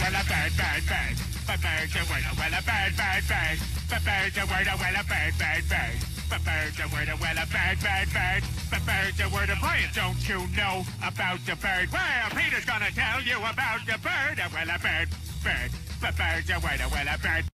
well a bird, bird, bird. But bird's a word, well a bird, bird, bird. But bird's a word, well a bird, bird, bird. But bird's a word, well a bird, bird, bird. But bird's a word of Brian, don't you know about the bird? Well, Peter's gonna tell you about the bird, well a bird, bird. But bird's a word, well a bird.